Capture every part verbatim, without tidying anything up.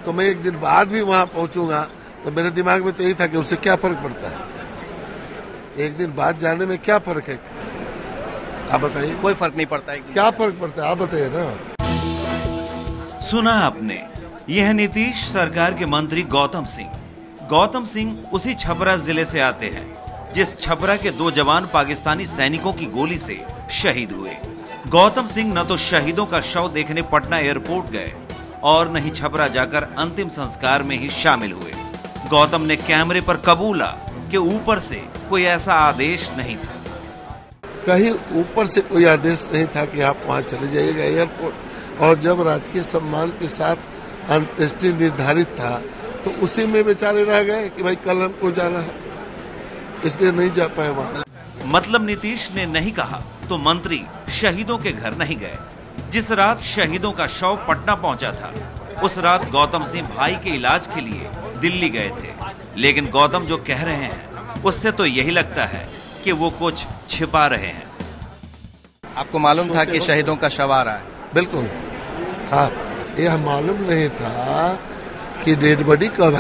तो मैं एक दिन बाद भी वहां पहुंचूंगा तो मेरे दिमाग में तो यही था कि उससे क्या फर्क पड़ता है, एक दिन बाद जाने में क्या फर्क है, आप बताइए। कोई फर्क नहीं पड़ता है। क्या फर्क पड़ता है आप बताइए ना। सुना आपने, यह नीतीश सरकार के मंत्री गौतम सिंह। गौतम सिंह उसी छपरा जिले से आते हैं जिस छपरा के दो जवान पाकिस्तानी सैनिकों की गोली से शहीद हुए। गौतम सिंह न तो शहीदों का शव देखने पटना एयरपोर्ट गए और न ही छपरा जाकर अंतिम संस्कार में ही शामिल हुए। गौतम ने कैमरे पर कबूला कि ऊपर से कोई ऐसा आदेश नहीं था। कहीं ऊपर से कोई आदेश नहीं था कि आप वहां चले जाइएगा एयरपोर्ट, और जब राजकीय सम्मान के साथ अंत्येष्टि निर्धारित था तो उसी में बेचारे रह गए कि भाई कल हमको जाना है, इसलिए नहीं जा पाए वहां। मतलब नीतीश ने नहीं कहा तो मंत्री शहीदों के घर नहीं गए। जिस रात शहीदों का शव पटना पहुंचा था उस रात गौतम सिंह भाई के इलाज के लिए दिल्ली गए थे। लेकिन गौतम जो कह रहे हैं उससे तो यही लगता है कि वो कुछ छिपा रहे हैं। आपको मालूम था कि शहीदों का शव आ रहा है? बिल्कुल था, यह मालूम नहीं था कि डेड बॉडी कब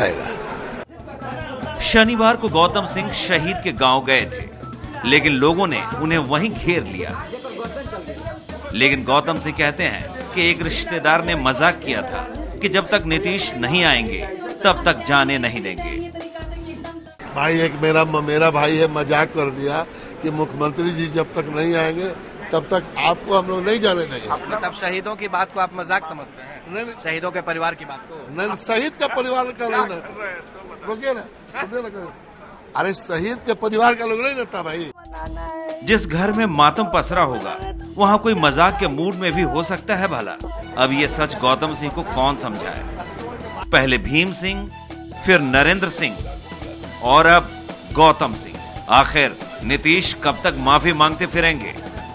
आएगा। शनिवार को गौतम सिंह शहीद के गांव गए थे, लेकिन लोगों ने उन्हें वहीं घेर लिया। लेकिन गौतम सिंह कहते हैं कि एक रिश्तेदार ने मजाक किया था कि जब तक नीतीश नहीं आएंगे तब तक जाने नहीं देंगे। भाई एक मेरा मेरा भाई है, मजाक कर दिया कि मुख्यमंत्री जी जब तक नहीं आएंगे तब तक आपको हम लोग नहीं जाने देंगे। मतलब शहीदों की बात को आप मजाक समझते हैं? नहीं, नहीं। शहीदों के परिवार की बात को नहीं, शहीद का परिवार का नहीं ना, रुकिए ना, रुकिए ना, अरे शहीद के परिवार का लोग नहीं ना था भाई। जिस घर में मातम पसरा होगा वहाँ कोई मजाक के मूड में भी हो सकता है भला। अब ये सच गौतम सिंह को कौन समझाए? पहले भीम सिंह, फिर नरेंद्र सिंह और अब गौतम सिंह। आखिर नीतीश कब तक माफी मांगते फिरेंगे?